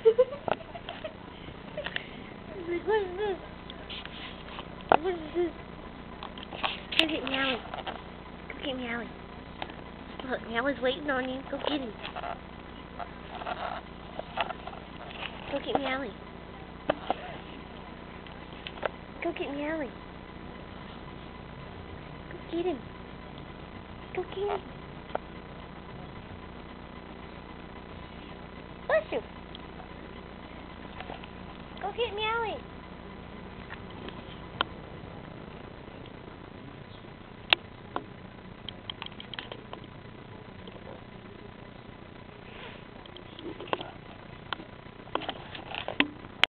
Like, what is this? What is this? Go get Meowlie. Go get Meowlie. Look, Meowlie's waiting on you. Go get him. Go get Meowlie. Go get Meowlie. Go get him. Go get him. Bless you. Go get Meowlie.